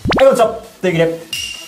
こんにちは。というわけで、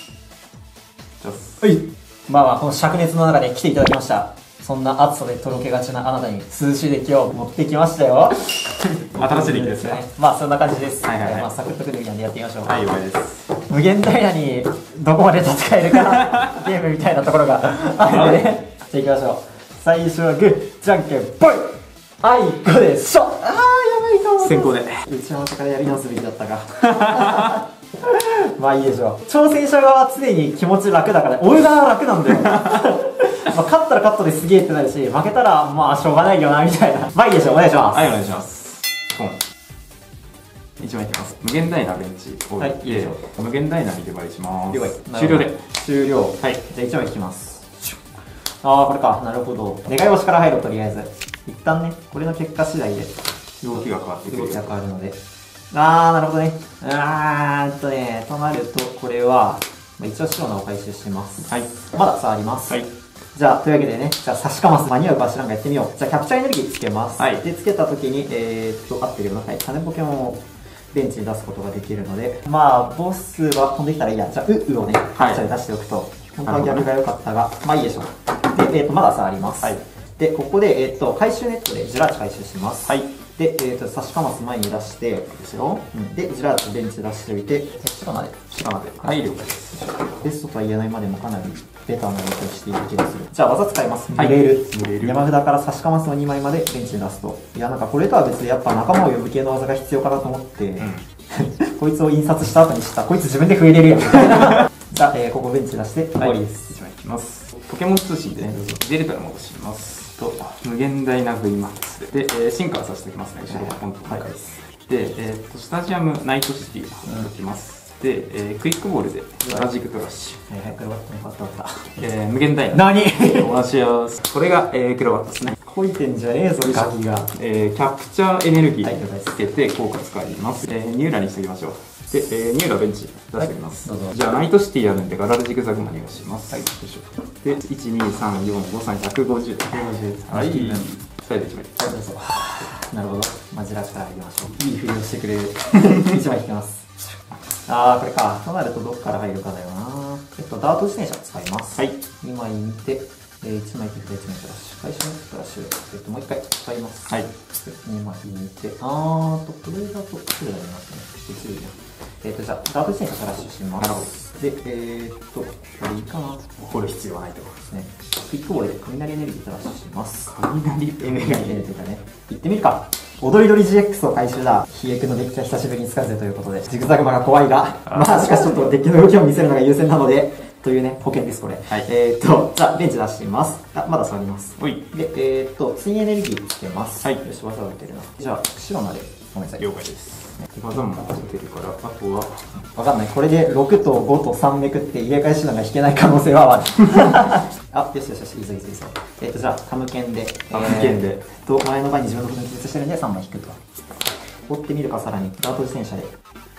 はい。この灼熱の中で来ていただきました。そんな暑さでとろけがちなあなたに涼しいデッキを持ってきましたよ。 新しいデッキですね。 そんな感じです。 はいはいはい。 サクッとくるみなんでやってみましょう。 はい、了解です。 無限ダイナにどこまで戦えるかゲームみたいなところがあるので、じゃあ行きましょう。最初はグー、じゃんけんぽい。あいこでしょ。やばいと思う。 先行で。 打ち合わせからやり直すべきだったか。まあいいでしょう。挑戦者側は常に気持ち楽だから、俺が楽なんだよ。勝ったら勝ったですげえってなるし、負けたらまあしょうがないよなみたいな。まあいいでしょう。お願いします。 はい、お願いします。1枚いきます。無限ダイナベンチを置いて、はい、無限ダイナにデバイします。終了で。 終了。はい。じゃあ1枚引きます。これか。なるほど。願い星から入ろう、とりあえず。一旦ね、これの結果次第で動きが変わってくる。 動きが変わるので。なるほどね。となると、これは、一応白のを回収します。はい。まだ触ります。はい。じゃあ、というわけでね、じゃあ、差しかます間に合うか知らんがやってみよう。じゃあ、キャプチャーエネルギーつけます。はい。で、つけたときに、合ってるよな。はい。種ポケモンをベンチに出すことができるので、ボスは飛んできたらいいや。じゃあ、うをね、キャプチャーで出しておくと、本当は逆が良かったが、まあいいでしょう。で、まだ触ります。はい。で、ここで、回収ネットでジュラーチ回収します。はい。で、差しかます前に出して、ですよ。で、ジュラーチベンチ出しておいて、白まで。はい、了解です。ベストとは言えないまでもかなりベターな動きをしている気がする。じゃあ、技使います。濡れる。山札から差しかますの2枚までベンチに出すと。いや、なんかこれとは別でやっぱ仲間を呼ぶ系の技が必要かなと思って、こいつを印刷した後にした。こいつ自分で増えれるやん。じゃあ、ここベンチ出して終わりです。 1枚引きます。ポケモン通信でね、デルタに戻します。無限大な V マックスで、進化はさせておきますね、後ろ本当に。で、スタジアムナイトシティを置きます。で、クイックボールでララジクトラッシュ。 クロバットね、 無限大な。 何同じやす。これが、クロバットですね。 こいてんじゃねえぞ、ガキが。 キャプチャーエネルギーつけて効果使います。ニューラにしておきましょう。で、ニューラベンチ出しておきます。じゃあ、ナイトシティあるんで、ガラルジグザグマお願いします。はい、よいしょ。で、1、2、3、4、5、3、150。はい、2人で1枚。 はい、どうぞ。なるほど。ジュラーチから入りましょう。いい振りをしてくれる。1枚引きます。これか。となるとどっから入るかだよな。ダート自転車使います。はい。2枚見て、1枚手札、1枚トラッシュ。回収のトラッシュ。もう1回使います。はい。2枚見て、これだと、すぐになりますね。できるじゃん。じゃあ、ダート自転車トラッシュします。で、これいいかな。 掘る必要はないところですね。 クイックボールで雷エネルギートラッシュします。 雷エネルギーね。行ってみるか。踊り鳥 GX を回収だ。ヒエクのデッキは久しぶりに使うぜということで。ジグザグマが怖いが、しかしちょっとデッキの動きを見せるのが優先なので、というね、保険です、これ。はい。じゃあ、ベンチ出してみます。まだ触ります。はい。で、ツインエネルギーつけます。はい。よし、技を打てるな。じゃあ、白まで、ごめんなさい。 了解です。技も打てるから、あとは、 わかんない。これで6と5と3めくって入れ替え手段が引けない可能性はある。よし、いいぞ。じゃあ、タムケンで。前の場に自分のことに記述してるんで3枚引くと。追ってみるか、さらに。ダート自転車で。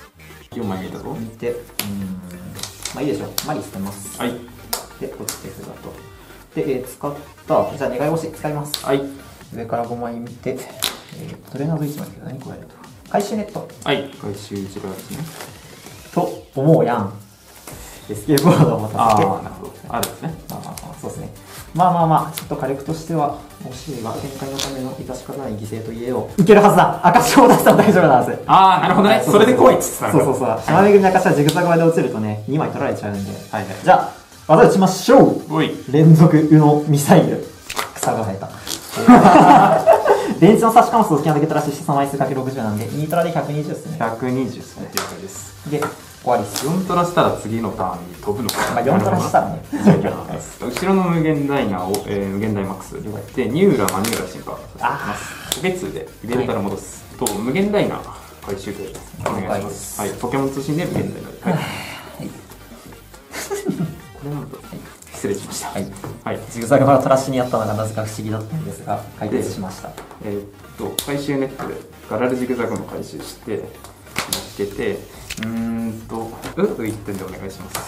4枚見たぞ。 見て、まあいいでしょう。マリ捨てます。はい。で、落ちて札と。で、使った、じゃあ願い星使います。はい。上から5枚見て、トレーナーズ1枚けど何加えると。回収ネット。はい。 回収違うですね。 と思うやん。エスケープボードをまたして。なるほど。あるですね。 そうですね。ちょっと火力としては惜しいが、展開のための致し方ない犠牲と言えよう。いけるはずだ。証を出したら大丈夫なんです。 なるほどね。それで来いっつってた。 そう。島めぐみの証はジグザグまで落ちるとね、2枚取られちゃうんで。はい。じゃあ、技打ちましょう。連続ウノミサイル。草が生えた。電池の差しかますとスキャンでゲットラッシュして3枚数 ×60 なんで、2トラで120ですね。 120ですね。了解です。 で、終わりです。 4トラしたら次のターンに飛ぶのか。 4トラしたらね。 後ろの無限ダイナを、無限大マックスで、ニューラ、マニューラ進化させていきます。ポケ2で入れるから戻す。無限ダイナ回収でお願いします。はい、ポケモン通信で無限ダイナで。これなんだ。失礼しました。はい。 ジグザグマがトラッシュにあったのがなぜか不思議だったんですが、解決しました。 回収ネットでガラルジグザグの回収して、乗っけて、1点でお願いします。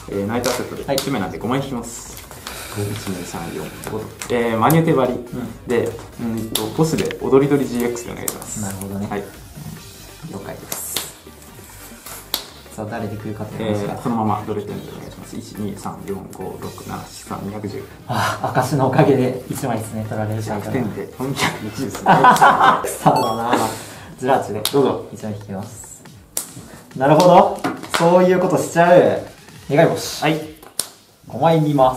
ナイトアセットで1枚なんで5枚引きます。1、2、3、4、5。マニューテバリで、ボスで踊り鳥 GX でお願いします。 なるほどね。はい。了解です。 さあ誰で来るかと言いますが、 そのままドレッドエンドでお願いします。12345678210。 ああ、証のおかげで1枚ですね取られる 100点で420ですね。 草だな。ジラーチでどうぞ 1枚引きます。なるほど、そういうことしちゃう。願い星、 はい、 5枚見ます。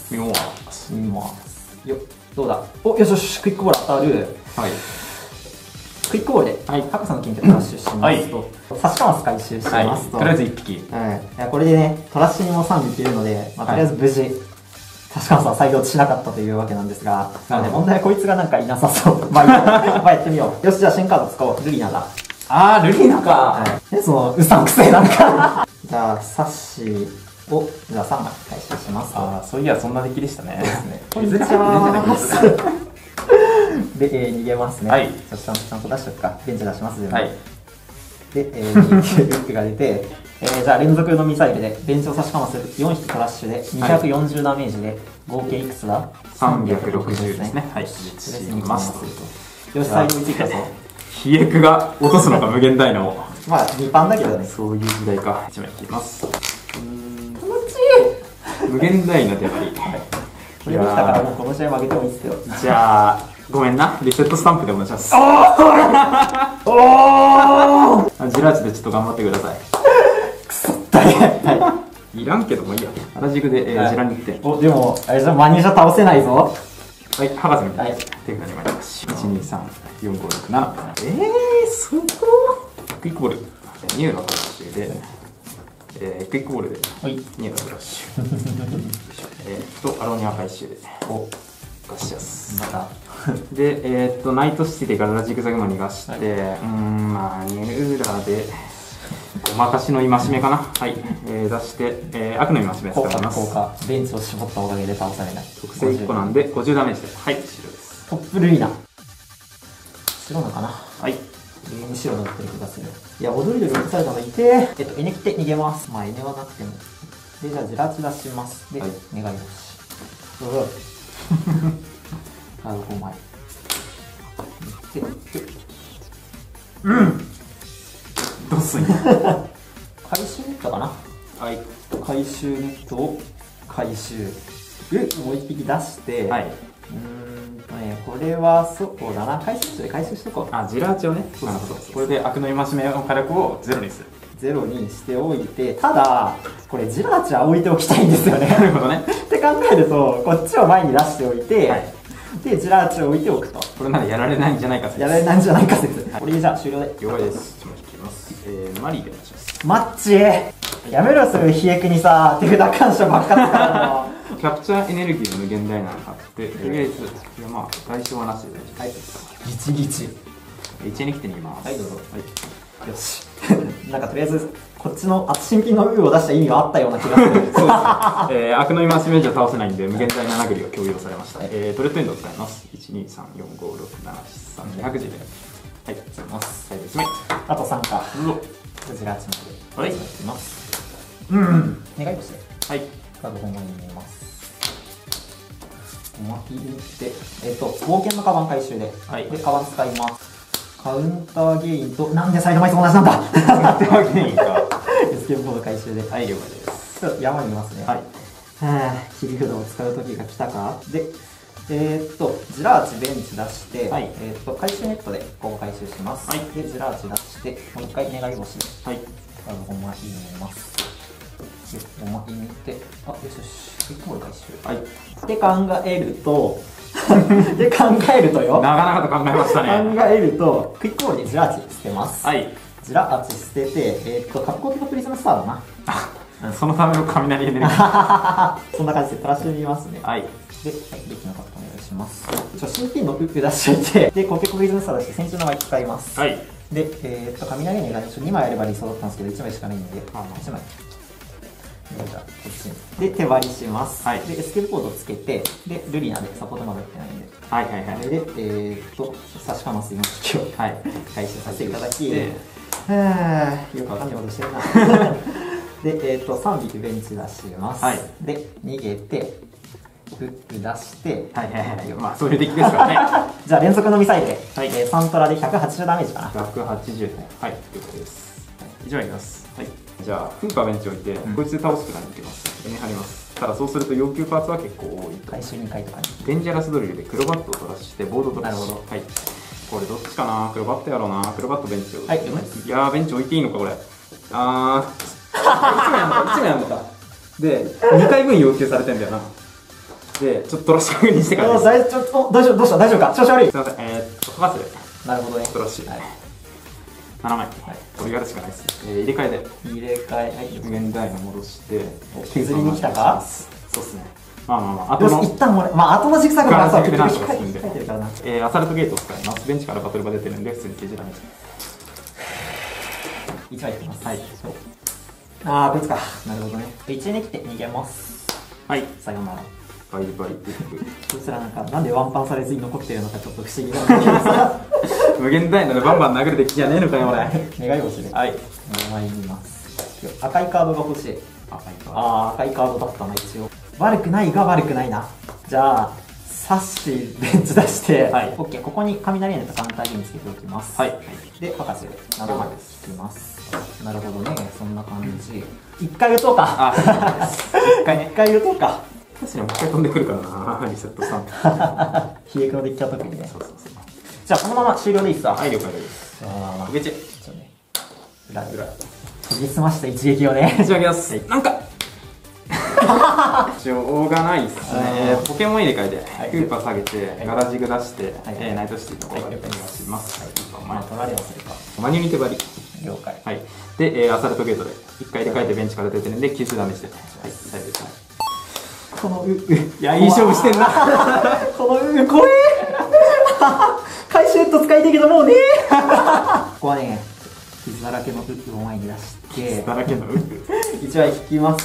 見まよっ、どうだ。お、よしよし、クイックボール当たる。 はい、 クイックボールで、 はい、 博士の金でトラッシュしますと、差しかます回収しますと、 とりあえず1匹。 いやこれでね、トラッシュにも3匹いるので、まあ、とりあえず無事、差しかますは採用しなかったというわけなんですが、なので問題はこいつがなんかいなさそう。まあいいや、まあやってみよう。よし、じゃあ新カード使おう。ルリナだ。 あー、ルリーナか。 その、うさんくせえなんか。じゃあ、サッシーを、じゃあ3枚回収しますと。 あー、そういや、そんな出来でしたね。 こんにちは。で、逃げますね。 はい。 ちゃんと出しとくか。ベンチ出します、全部。 はい。 で、2が出て、じゃあ連続のミサイルで、ベンチを差しかます4匹トラッシュで、240ダメージで、合計いくつだ ?360ですね。はい。 します。 よし、最後についたぞ。 飛躍が落とすのが無限大の。 まあ、2パンだけどね。 そういう時代か。1枚引きます。 気持ちいい。 無限大な手張り。 これできたからもうこの試合負けてもいいっすよ。 じゃあ、ごめんな。リセットスタンプでお願いします。 おジラーチでちょっと頑張ってください。 くそ大変。 いらんけどもいいや。原宿で、ジラに行って。 お、でも、あれじゃマニージャ倒せないぞ。 はい、博士みたい。 はい。 手札に参ります。1、2、3、4、5、6、7。そこクイックボール。ニューのブラッシュで、クイックボールで、 はい。 ニューのブラッシュ。アロニア回収で、 お、 ガシャス。 また。 で、ナイトシティでガラジグザグマ逃がして、まあ、ニューラーで、ごまかしの戒めかな。はい。出して、悪の戒め使います。 効果。ベンチを絞ったおかげで倒されない。 特性1個なんで、50ダメージで。はい、白です。 トップルイナ。白なのかな。 はい。 上に白のってる気がする。いや、踊りでロックされたのいてエネ切って逃げます。まあ、エネはなくても。で、じゃあ、ジラチ出します。で、 はい、 願い星。カード5枚。 どうすんや。 回収ネットかな。 はい。 回収ネットを回収。もう一匹出して、 はい。 これはそうだな。回収で回収しとこう。 あ、ジラーチをね。なるほど。これで悪の戒めの火力をゼロにする。 ゼロにしておいて、ただ、これジラーチは置いておきたいんですよね。 なるほどね。 って考えると、こっちを前に出しておいて、 はい、 で、ジラーチを置いておくと。 これならやられないんじゃないか説。 やられないんじゃないか説。これでじゃあ終了で。 了解です。ちょっと引きます。マリーでお願いします。 マッチやめろ、そういう飛躍にさ、手札干渉ばっか使うの。 キャプチャーエネルギーの無限大なの買って、とりあえず、いやまあ、代償はなしで大丈夫です。 はい。ギチギチ。 1に来てみます。 はい、どうぞ。はい。よし。なんかとりあえず、こっちの新品のウーを出した意味はあったような気がする。そうです。 悪の戒めじゃ倒せないんで、無限大な殴りを共有されました。トレッドエンドを使います。1、2、3、4、5、6、7、8、3、200時で。はい、使います。はい、1枚。 あと3か。 どうぞ。 こちら8枚で。 はい。 いきます。願いをして。 はい。 カード5枚に見えます。巻きで、冒険のカバン回収で。 はい。 で、カバン使います。カウンターゲインと、なんでサイドマイス同じなんだ。 カウンターゲインか。 エスケープボード回収で。 はい、了解です。 ちょっと山にいますね。 はい。 切り札を使う時が来たか。で、ジラーチベンチ出して、 はい、 回収ネットでここ回収します。はい。で、ジラーチ出して、もう一回願い星で。はい。カード5枚入れます。で、5枚見て、あ、よしよし。クイックボール回収。はい。って考えると、で考えるとよ。 なかなかと考えましたね。 考えると、クイックボールでジラーチ捨てます。 はい。 ジラーチ捨てて、格好的なプリズムスターだな。 そのための雷エネルギー。 そんな感じで垂らしてみますね。 はい。 で、はい、できなかったお願いします。新品のウップ出しといて、で、コケコプリズムスター出して、戦中の枚使います。 はい。 で、雷にが2枚あれば理想だったんですけど、1枚しかないんで、1枚。じゃあ、こっちに。で、手割りします。はい。で、エスケープコードをつけて、で、ルリナでサポートまだやってないんで。はいはいはい。で、差しかます4匹を、はい、回収させていただき、よくわかんないことしてるな。で、3匹ベンチ出します。はい。で、逃げて、フック出して、はいはいはい。まあ、そういうデッキですからね。じゃあ、連続のミサイルで、はい、3トラで180ダメージかな。180ね。はい、了解です。1枚いきます。はい。 じゃあフーパーベンチ置いて、こいつで倒すくらいにいきます。張ります。ただそうすると要求パーツは結構多い。 回収2回とかにデンジャラスドリルで黒バットを取らしてボードを取らして。なるほど。はい。これどっちかな。黒バットやろうな。黒バットベンチを。はい。いやー、ベンチ置いていいのかこれ。1枚やんのか。で、2回分要求されてんだよな。で、ちょっとトラッシュ確認してからです。 大丈夫、どうした大丈夫か調子悪い。 すいません。パス。 なるほどね。 トラッシュ。7枚。これやるしかないです。入れ替えで。 入れ替え。はい。 無限ダイナ戻して。 削りに来たか。 そうっすね。まあ。 あとの。一旦俺、後のジグザグがさ、結局書いてるからな。 アサルトゲートを使います。ベンチからバトルが出てるんで、普通に削らない。 1枚いきます。はい。こいつか。なるほどね。1に来て逃げます。 はい。 さよなら。 バリバリってそしたらなんでワンパンされずに残ってるのかちょっと不思議なんだけどさ。 無限大のでバンバン殴るべきじゃねえのかよ俺。 願い星で。はい。参ります。赤いカードが欲しい。赤いカードだったな一応。悪くないが悪くないな。じゃあサッシーベンチ出して、はい。オッケー。ここに雷エネとカウンターゲームつけておきます。はい。で博士7枚引きます。なるほどね。そんな感じ。一回打とうか。一回打とうか。 確かにもう一回飛んでくるからな、リセットさん。 冷え黒できた時にね。そう。じゃあこのまま終了でいいっすわ。 はい、了解です。ゲチ。 裏。研ぎ澄ました一撃をね。 打ち上げます。なんかしょうがないっすね。ポケモン入れ替えて、クーパー下げて、ガラジグ出して、ナイトシティの方からお願いします。マニュニテバリ。 了解。 はい。で、アサルトゲートで、1回入れ替えてベンチから出てるんで、90ダメして。はい、大丈夫です。いや、いい勝負してんな。 怖え。回収ネット使いたいけどもうね。ここはね、傷だらけのウックを前に出して、 傷だらけのウック 1枚引きます。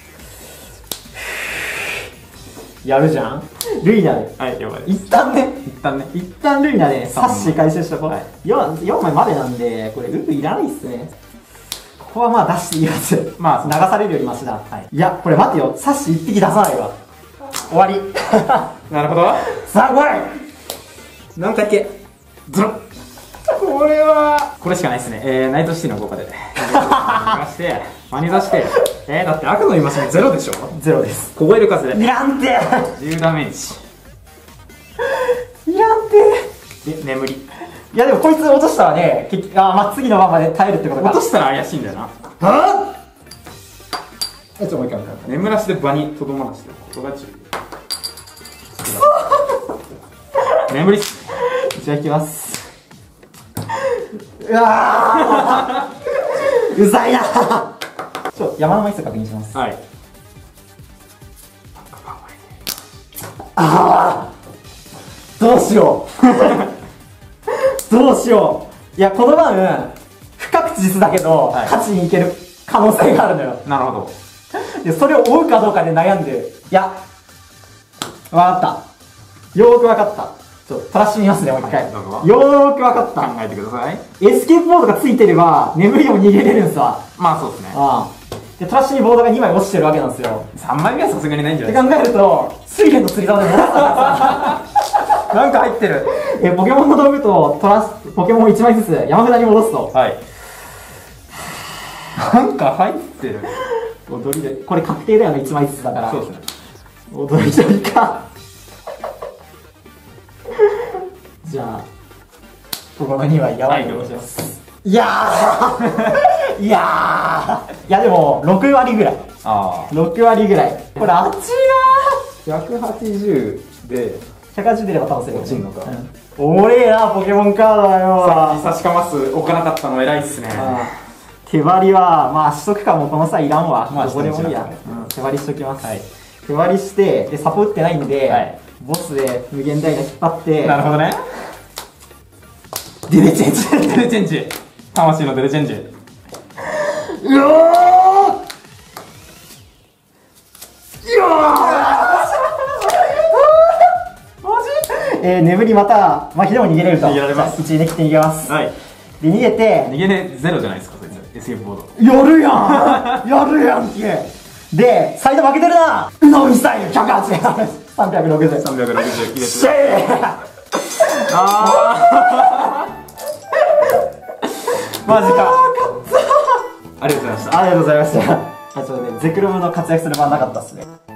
やるじゃん。ルイナで。 はい、了解です。 一旦ルイナでサッシー回収したこれ。4枚までなんで、これウックいらないっすね。ここはまあ出していいやつ。流されるよりマシだ。いや、これ待ってよ。サッシ1匹出さないわ。終わり。 なるほど。 さあ来い。 何回けゾロ。これはこれしかないですね。ナイトシティの効果で出してマニ出して、だって悪の戒め0でしょ。 0です。 凍える風でいらんて 10ダメージ。 いらんてで眠り。 いやでもこいつ落としたらね、次の番まで耐えるってことか。 落としたら怪しいんだよな。 はぁ。もう一回眠らして場にとどまらしてことが注意。眠り。 じゃあいきます。うわーうざいな。山の枚数確認します。はい。どうしよう。どうしよう。いや、この番不確実だけど、勝ちにいける可能性があるのよ。 なるほど。 でそれを追うかどうかで悩んでる。いや、わかった。よーくわかった。トラッシュ見ますね、もう一回。よーくわかった。 考えてください。 エスケープボードがついてれば、眠りも逃げれるんすわ。 まあそうですね。 で、トラッシュにボードが2枚落ちてるわけなんですよ。 3枚目はさすがにないんじゃないって考えると、水蓮の釣り竿で戻ったなんか入ってる。 ポケモンの道具とポケモンを1枚ずつ山札に戻すと。はい。 なんか入ってる。 踊りで。これ確定だよね、1枚ずつだから。 そうですね。 踊り鳥か。じゃあ、ここの2枚やばいと思います。いやーいやでも、6割ぐらい。6割ぐらい。これ熱いなー。 180で、 180出れば倒せる。 落ちんのか。 おれえな、ポケモンカードだよ。 さっき差しかます置かなかったの偉いっすね。 手張りは、まあ、しとくかもこの際いらんわ。どこでもいいや。手張りしときます。手張りして、で、サポ打ってないんで、ボスで無限大が引っ張って。 なるほどね。 デレチェンジ。 デレチェンジ。魂のデレチェンジ。 うおー眠りまた、麻痺でも逃げれると。 逃げられます。 1位で切って逃げます。はい。で、逃げて。 逃げねゼロじゃないですか、そいつ。エスケープボード。 やるやんやるやんけ。で、サイド負けてるな。うのミサイル180。360。 360入れて。 シェーマジか。 ありがとうございました。 ありがとうございました。ちょっとね、ゼクロムの活躍する場なかったっすね。